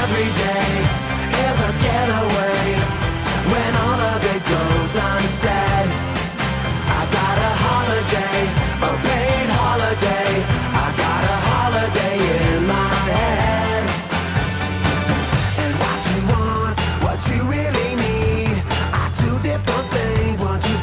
every day is a getaway. When all of it goes unsaid, I got a holiday, a paid holiday. I got a holiday in my head. And what you want, what you really need, are two different things, what you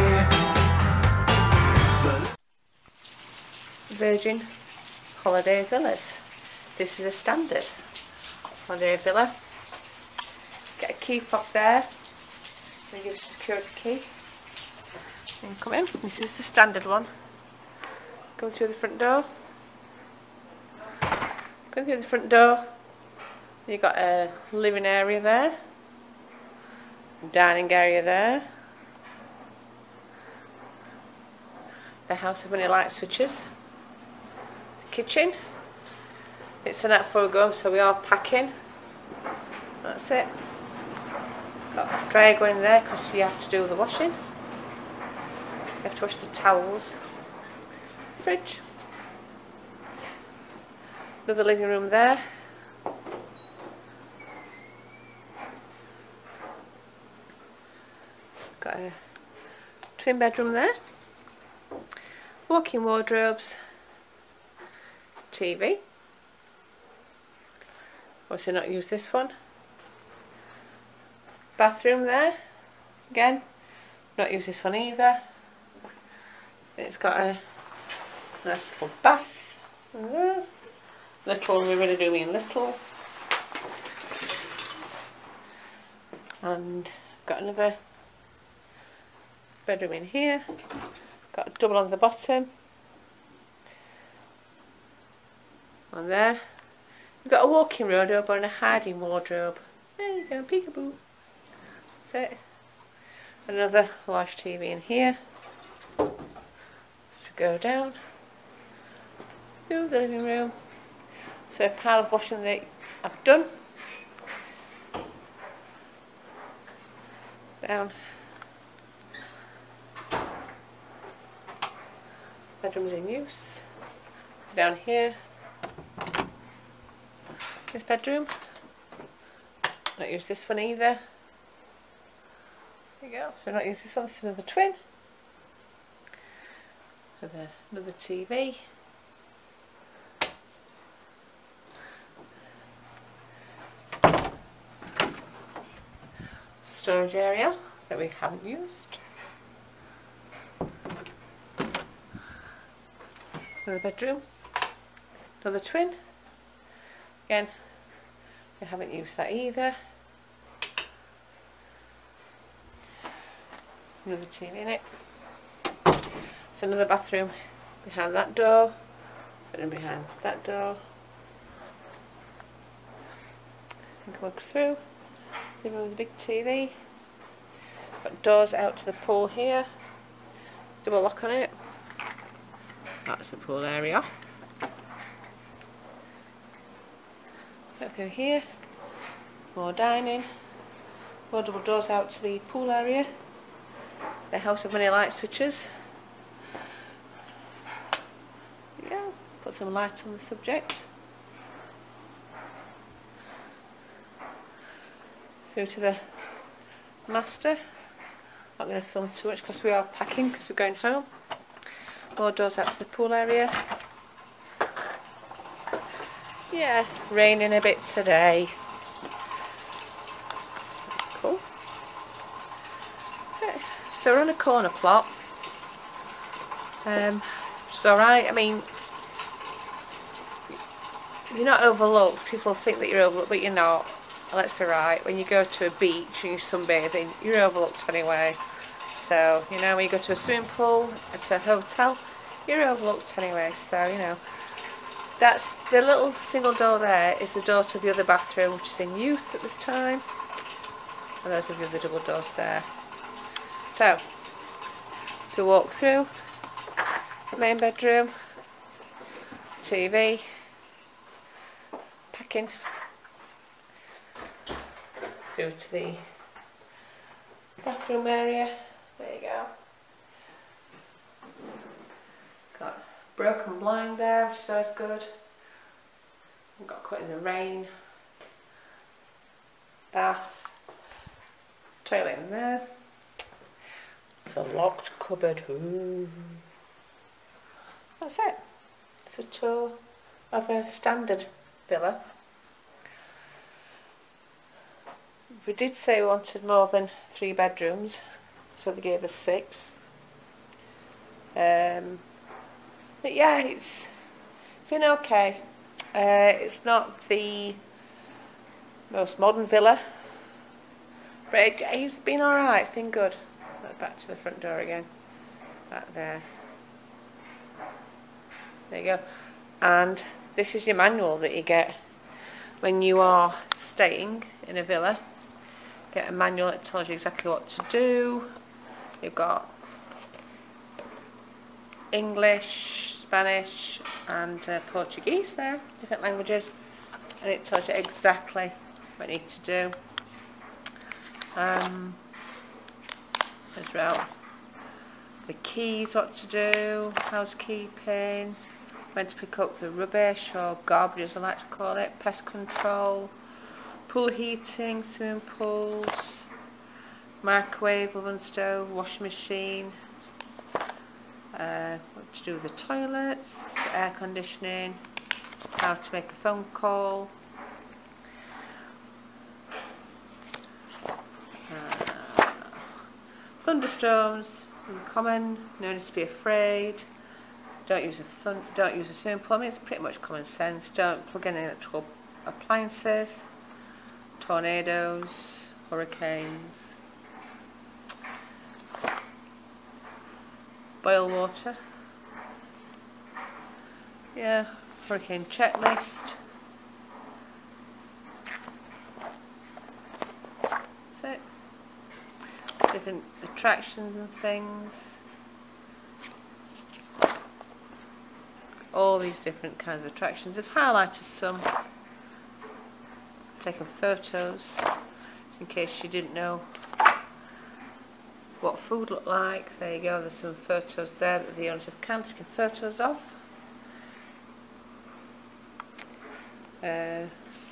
say. Virgin Holiday Villas. This is a standard holiday villa. Get a key fob there. We give us a security key. And come in. This is the standard one. Go through the front door. Go through the front door. You've got a living area there. Dining area there. The house of many light switches. The kitchen. It's a night before we go, so we are packing. That's it. Got a dryer going there because you have to do the washing. You have to wash the towels. Fridge. Another living room there. Got a twin bedroom there. Walk-in wardrobes. TV. Obviously not use this one. Bathroom there. Again, not use this one either. It's got a nice little bath. Little, we really do mean little. And got another bedroom in here. Got a double on the bottom. On there. We've got a walk-in wardrobe and a hiding wardrobe. There you go, peekaboo. That's it. Another large TV in here. Should go down. Through the living room. So a pile of washing that I've done. Down. Bedroom's in use. Down here. This bedroom. Not use this one either. There you go. So not use this one. This is another twin. Another TV. Storage area that we haven't used. Another bedroom. Another twin. Again, we haven't used that either. Another TV in it. It's another bathroom behind that door, bedroom behind that door. You can walk through. Living room with a big TV. Got doors out to the pool here. Double lock on it. That's the pool area. Go through here. More dining. More double doors out to the pool area. The house of many light switches. There you go. Put some light on the subject. Through to the master. Not going to film too much because we are packing because we're going home. More doors out to the pool area. Yeah, raining a bit today. Cool. So we're on a corner plot. It's alright. I mean, you're not overlooked. People think that you're overlooked, but you're not. Let's be right. When you go to a beach and you're sunbathing, you're overlooked anyway. So, you know, when you go to a swimming pool, at a hotel, you're overlooked anyway. So, you know, that's the little single door there is the door to the other bathroom, which is in use at this time. And those are the other double doors there. So walk through, main bedroom, TV, packing, through to the bathroom area. There you go. Got broken blind there, which is always good. Got caught in the rain. bath, toilet in there, the locked cupboard. Ooh. That's it. It's a tour of a standard villa. We did say we wanted more than 3 bedrooms, so they gave us 6. But yeah, it's been okay. It's not the most modern villa, but it's been alright, it's been good. Back to the front door again, back there. There you go. And this is your manual that you get when you are staying in a villa. Get a manual that tells you exactly what to do. You've got English, Spanish and Portuguese there, different languages, and it tells you exactly what you need to do. As well, the keys, what to do, housekeeping, when to pick up the rubbish or garbage as I like to call it, pest control, pool heating, swimming pools, microwave, oven, stove, washing machine, what to do with the toilets, air conditioning, how to make a phone call, thunderstorms, common, no need to be afraid, don't use a swimming pool. I mean, it's pretty much common sense. Don't plug in electrical appliances, tornadoes, hurricanes, boil water, yeah, hurricane checklist. That's it. Different attractions and things. All these different kinds of attractions. I've highlighted some. Taken photos in case you didn't know what food looked like. There you go, there's some photos there that the owners have kindly taken photos of. Yeah.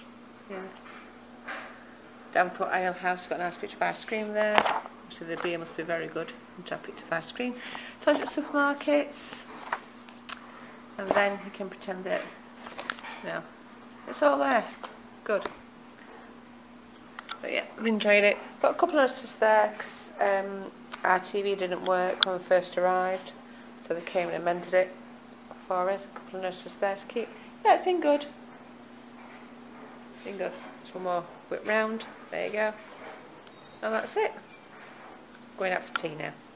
Davenport Ale House, got a nice picture of ice cream there. So the beer must be very good. To have a picture of ice cream. Toilet supermarkets. And then you can pretend that, it's all there. It's good. But yeah, I've enjoyed it. Got a couple of notices there because our TV didn't work when we first arrived, so they came and amended it for us. A couple of notices there to keep. Yeah, it's been good. Been good. Just one more whip round. There you go. And that's it. Going out for tea now.